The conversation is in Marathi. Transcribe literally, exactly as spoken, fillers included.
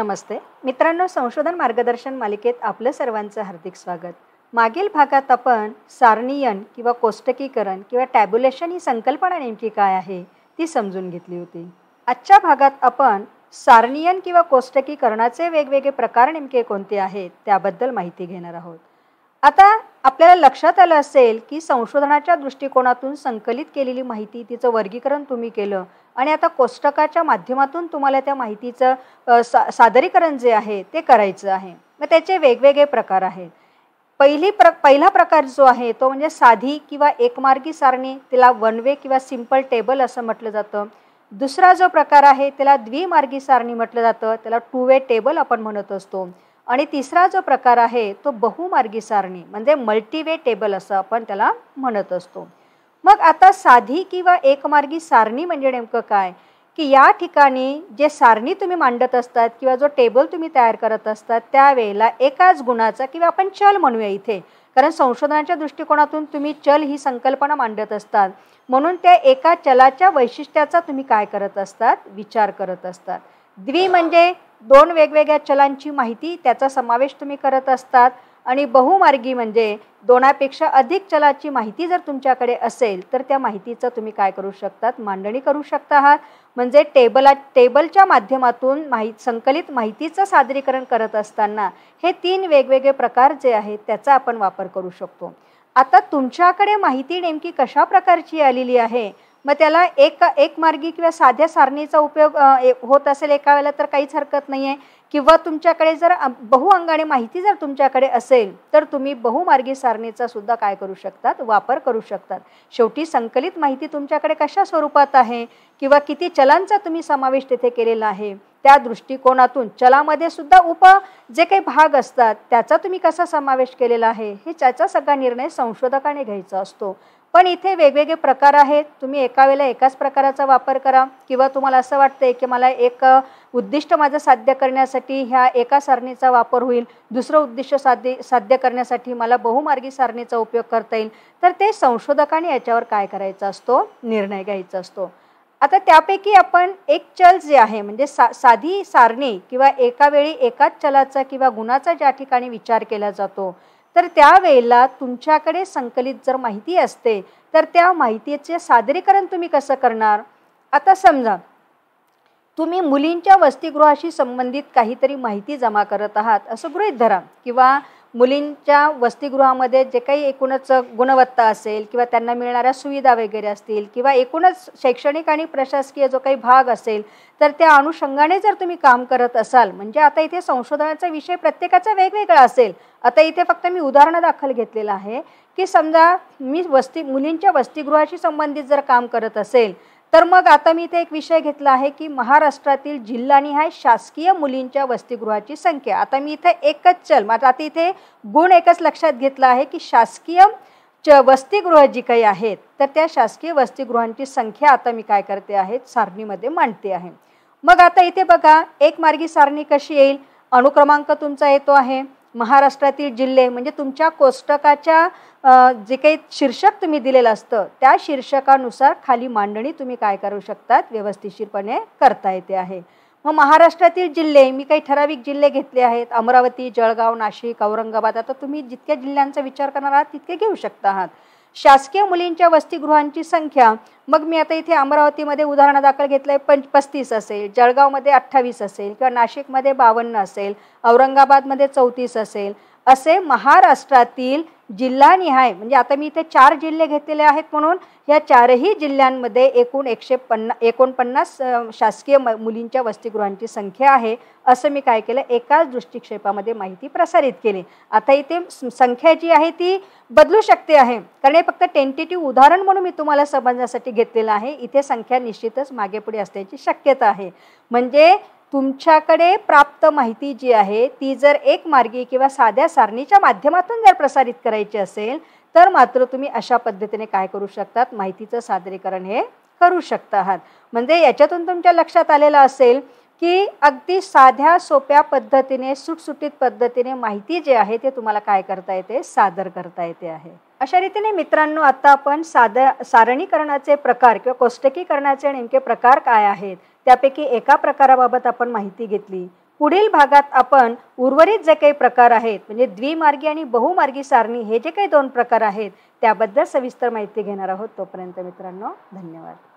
नमस्ते मित्रांनो, संशोधन मार्गदर्शन मालिकेत आपलं सर्वांचं हार्दिक स्वागत। मागील भागात आपण सारणीयन किंवा कोष्टकीकरण किंवा टॅब्युलेशन ही संकल्पना नेमकी काय आहे ती समजून घेतली होती। आजच्या भागात आपण सारणीयन किंवा कोष्टकीकरणाचे वेगवेगळे प्रकार नेमके कोणते आहेत त्याबद्दल माहिती घेणार आहोत। आता आपल्याला लक्षात आलं असेल की संशोधनाच्या दृष्टिकोनातून संकलित केलेली माहिती तिचं वर्गीकरण तुम्ही केलं आणि आता कोष्टकाच्या माध्यमातून तुम्हाला त्या माहितीचं सा सादरीकरण जे आहे ते करायचं आहे। मग त्याचे वेगवेगळे प्रकार आहेत। पहिली प्र पहिला प्रकार जो आहे तो म्हणजे साधी किंवा एकमार्गी सारणी, तिला वन वे किंवा सिंपल टेबल असं म्हटलं जातं। दुसरा जो प्रकार आहे त्याला द्विमार्गी सारणी म्हटलं जातं, त्याला टू वे टेबल आपण म्हणत असतो। आणि तिसरा जो प्रकार आहे तो बहुमार्गी सारणी म्हणजे मल्टी वे टेबल असं आपण त्याला म्हणत असतो। मग आता साधी किंवा एकमार्गी सारणी म्हणजे नेमकं काय की या ठिकाणी जे सारणी तुम्ही मांडत असतात किंवा जो टेबल तुम्ही तयार करत असतात त्यावेळेला एकाच गुणाचा किंवा आपण चल म्हणूया इथे, कारण संशोधनाच्या दृष्टिकोनातून तुम्ही चल ही संकल्पना मांडत असतात म्हणून त्या एका चलाच्या वैशिष्ट्याचा तुम्ही काय करत असतात, विचार करत असतात। द्वि म्हणजे दोन वेगवेगळ्या चलांची माहिती त्याचा समावेश तुम्ही करत असतात आणि बहुमार्गी म्हणजे दोनापेक्षा अधिक चलाची माहिती जर तुमच्याकडे असेल तर त्या माहितीचं तुम्ही काय करू शकतात, मांडणी करू शकता आहात। म्हणजे टेबला टेबलच्या माध्यमातून माहिती संकलित माहितीचं सादरीकरण करत असताना हे तीन वेगवेगळे प्रकार जे आहेत त्याचा आपण वापर करू शकतो। आता तुमच्याकडे माहिती नेमकी कशा प्रकारची आलेली आहे, मग त्याला एक एक मार्गी किंवा साध्या सारणीचा उपयोग होत असेल एका वेळेला तर काहीच हरकत नाही आहे, किंवा तुमच्याकडे जर बहुअंगाने माहिती जर तुमच्याकडे असेल तर तुम्ही बहुमार्गी सारणीचा सुद्धा काय करू शकतात, वापर करू शकतात। शेवटी संकलित माहिती तुमच्याकडे कशा स्वरूपात आहे किंवा किती चलांचा तुम्ही समावेश तिथे केलेला आहे त्या दृष्टिकोनातून चलामध्ये सुद्धा उप जे काही भाग असतात त्याचा तुम्ही कसा समावेश केलेला आहे हे त्याचा सगळा निर्णय संशोधकाने घ्यायचा असतो। पण इथे वेगवेगळे प्रकार आहेत, तुम्ही एका वेळेला एकाच प्रकाराचा वापर करा किंवा तुम्हाला असं वाटतंय की मला एक उद्दिष्ट माझं साध्य करण्यासाठी ह्या एका सारणीचा वापर होईल, दुसरं उद्दिष्ट साध्य साध्य करण्यासाठी मला बहुमार्गी सारणीचा उपयोग करता येईल, तर ते संशोधकाने याच्यावर काय करायचा असतो, निर्णय घ्यायचा असतो। आता त्यापैकी आपण एक चल जे आहे म्हणजे सा साधी सारणी किंवा एका वेळी एकाच चलाचा किंवा गुणाचा ज्या ठिकाणी विचार केला जातो तर त्यावेळेला तुमच्याकडे संकलित जर माहिती असते तर त्या माहितीचे सादरीकरण तुम्ही कसं करणार। आता समजा तुम्ही मुलींच्या वसतिगृहाशी संबंधित काहीतरी माहिती जमा करत आहात असं गृहीत धरा, किंवा मुलींच्या वसतिगृहामध्ये जे काही एकूणच गुणवत्ता असेल किंवा त्यांना मिळणाऱ्या सुविधा वगैरे असतील किंवा एकूणच शैक्षणिक आणि प्रशासकीय जो काही भाग असेल तर त्या अनुषंगाने जर तुम्ही काम करत असाल, म्हणजे आता इथे संशोधनाचा विषय प्रत्येकाचा वेगवेगळा असेल। आता इथे फक्त मी उदाहरण दाखल घेतलेलं आहे की समजा मी वस्ती मुलींच्या वसतिगृहाशी संबंधित जर काम करत असेल तर मग आता मी इथे एक विषय घेतला आहे की महाराष्ट्रातील जिल्हानिहाय शासकीय मुलींच्या वसतिगृहाची संख्या। आता मी इथे एकच चल मग आता इथे गुण एकच लक्षात घेतला आहे की शासकीय च वसतिगृह जी काही आहेत तर त्या शासकीय वसतिगृहांची संख्या आता मी काय करते आहे, सारणीमध्ये मांडते आहे। मग आता इथे बघा एक मार्गी सारणी कशी येईल, अनुक्रमांक तुमचा येतो आहे महाराष्ट्रातील जिल्हे म्हणजे तुमच्या कोष्टकाच्या जे काही शीर्षक तुम्ही दिलेलं असतं त्या शीर्षकानुसार खाली मांडणी तुम्ही काय करू शकतात, व्यवस्थितशीरपणे करता येते आहे। मग महाराष्ट्रातील जिल्हे मी काही ठराविक जिल्हे घेतले आहेत, अमरावती, जळगाव, नाशिक, औरंगाबाद, आता तुम्ही जितक्या जिल्ह्यांचा विचार करणार आहात तितके घेऊ शकता आहात। शासकीय मुलींच्या वसतिगृहांची संख्या मग मी आता इथे अमरावतीमध्ये उदाहरण दाखल घेतलंय पंच पस्तीस असेल, जळगावमध्ये अठ्ठावीस असेल किंवा नाशिकमध्ये बावन्न असेल, औरंगाबादमध्ये चौतीस असेल, असे महाराष्ट्रातील जिल्हानिहाय म्हणजे आता मी इथे चार जिल्हे घेतलेले आहेत म्हणून या चारही जिल्ह्यांमध्ये एकूण एकशे पन्ना एकोणपन्नास शासकीय मुलींच्या वसतिगृहांची संख्या आहे असं मी काय केलं, एकाच दृष्टिक्षेपामध्ये माहिती प्रसारित केली। आता इथे संख्या जी आहे ती बदलू शकते आहे कारण हे फक्त टेंटेटिव्ह उदाहरण म्हणून मी तुम्हाला समजण्यासाठी घेतलेलं आहे, इथे संख्या निश्चितच मागे पुढे असण्याची शक्यता आहे। म्हणजे तुमच्याकडे प्राप्त माहिती जी आहे ती जर एक मार्गी किंवा साध्या सारणीच्या माध्यमातून जर प्रसारित करायची असेल तर मात्र तुम्ही अशा पद्धतीने काय करू शकतात, माहितीचं सादरीकरण हे करू शकता आहात। म्हणजे याच्यातून तुमच्या लक्षात आलेलं असेल की अगदी साध्या सोप्या पद्धतीने सुटसुटीत पद्धतीने माहिती जे आहे ते तुम्हाला काय करता येते, सादर करता येते आहे। अशा रीतीने मित्रांनो आता आपण साध्या सारणीकरणाचे प्रकार किंवा कोष्टकीकरणाचे नेमके प्रकार काय आहेत त्यापैकी एका प्रकाराबाबत आपण माहिती घेतली। पुढील भागात आपण उर्वरित जे काही प्रकार आहेत म्हणजे द्विमार्गी आणि बहुमार्गी सारणी हे जे काही दोन प्रकार आहेत त्याबद्दल सविस्तर माहिती घेणार आहोत. तोपर्यंत मित्रांनो धन्यवाद.